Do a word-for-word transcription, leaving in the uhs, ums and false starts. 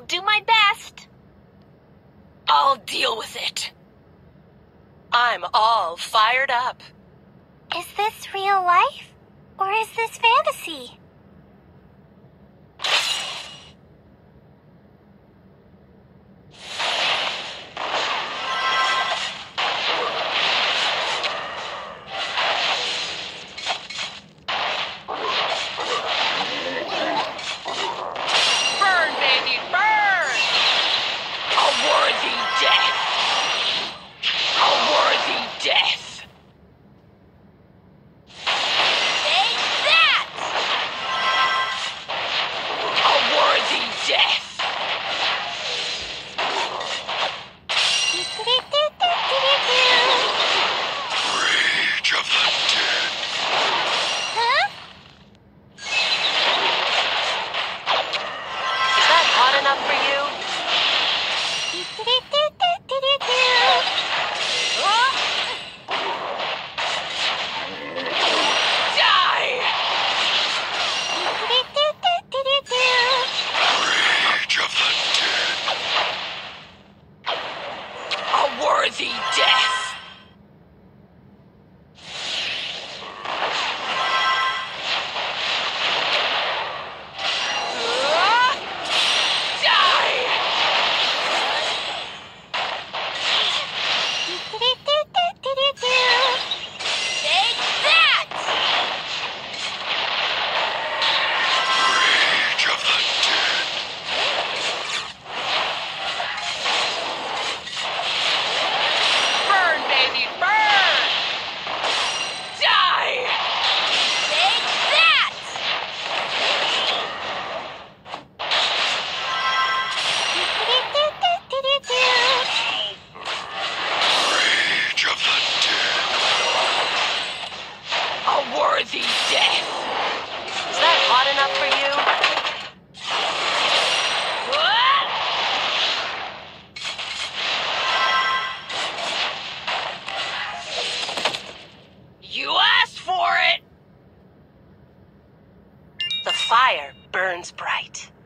do my best. I'll deal with it. I'm all fired up. Is this real life? Or is this fantasy? Burn, baby, burn! A worthy death. A worthy death. Take that! A worthy death. Rage of the dead. Huh? Is that hot enough for you? Huh? Die! Rage of the dead. A worthy death. Ah! Die! Take that! Rage of the dead. Burn, baby, burn! Die! Take that! Rage of the dead. A worthy death. Is that hot enough for you? What? You asked for it! The fire burns bright.